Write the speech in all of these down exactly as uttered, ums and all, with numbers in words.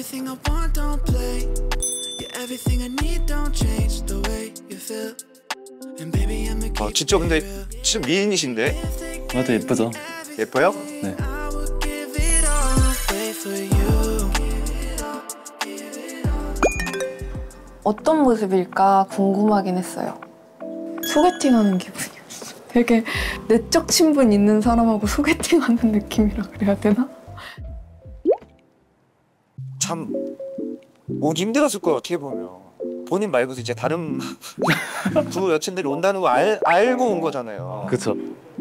everything I want, don't play. You're everything I need, don't change the way you feel. And baby, I'm a 아 진짜 근데 진짜 미인이신데? 나도 예쁘죠? 예뻐요? 네. I would give it all away for you. 어떤 모습일까 궁금하긴 했어요. 소개팅하는 기분이었어. 되게 내적 친분 있는 사람하고 소개팅하는 느낌이라 그래야 되나? 참 오기 힘들었을 거예요 어떻게 보면. 본인 말고도 이제 다른 두 여친들이 온다는 거 알, 알고 온 거잖아요. 그쵸.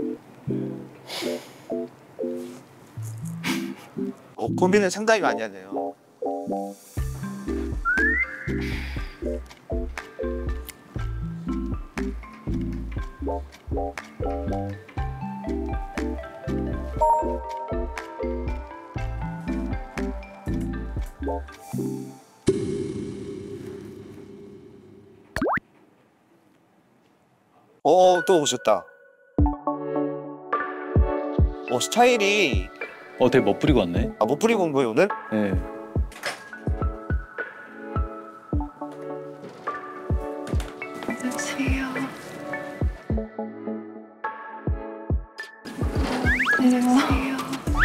어, 고민을 상당히 많이 하네요. 어, 또 오셨다. 어, 스타일이 어, 되게 멋부리고 왔네. 아, 못 부리고 온 거예요 오늘? 네. 안녕하세요. 안녕하세요.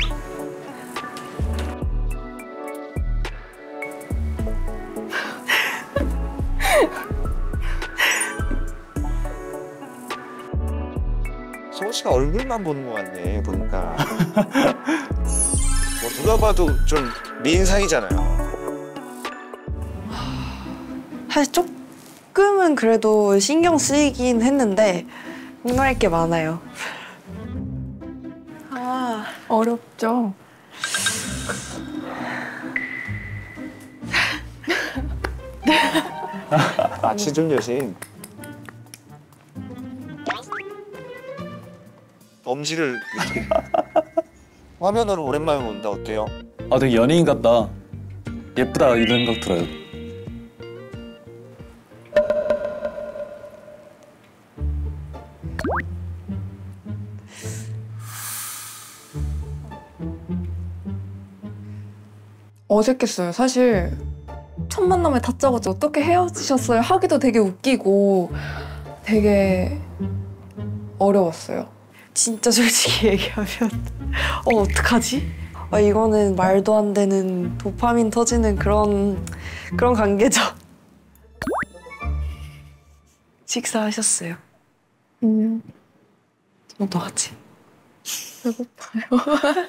성우 씨가 얼굴만 보는 것 같네 보니까. 뭐 누가 봐도 좀 미인상이잖아요. 사실 조금은 그래도 신경 쓰이긴 했는데 궁금할 게 많아요. 아, 어렵죠? 아, 시중 여신. 엄지를 이렇게. 화면으로 오랜만에 본다 어때요? 아, 되게 연예인 같다. 예쁘다 이런 생각 들어요. 어색했어요. 사실 첫 만남에 다짜고짜 어떻게 헤어지셨어요? 하기도 되게 웃기고 되게 어려웠어요. 진짜 솔직히 얘기하면 어 어떡하지? 아, 이거는 말도 안 되는 도파민 터지는 그런 그런 관계죠. 식사하셨어요? 음, 너도 하지? 배고파요.